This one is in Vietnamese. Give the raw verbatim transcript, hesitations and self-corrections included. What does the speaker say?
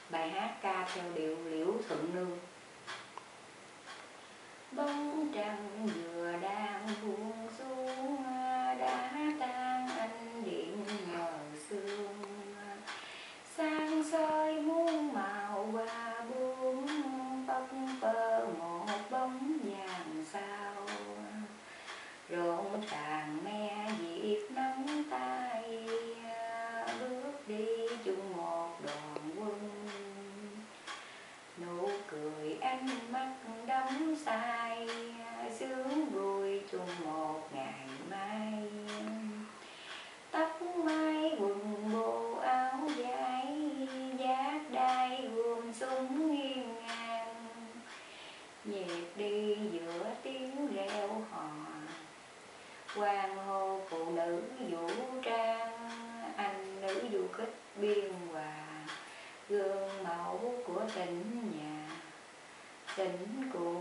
Bài hát ca theo điệu Liễu Thuận Nương. Bóng trăng vừa đang buông xuống, đã tan ánh điện mờ sương. Sáng soi muôn màu hoa buông, phất phơ một bóng vàng sao. Rộn ràng me diệt nắng tay, bước đi chung một đoàn quân. Nụ cười ánh mắt đắm say, sướng vui chung một ngày mai. Tóc mai quần bộ áo dài, vác đai gươm súng nghiêng ngang. Nhịp đi giữa tiếng reo hò, hoàng hô phụ nữ vũ trang. Anh nữ du kích biên hòa, gương mẫu của tỉnh nhà. Tỉnh của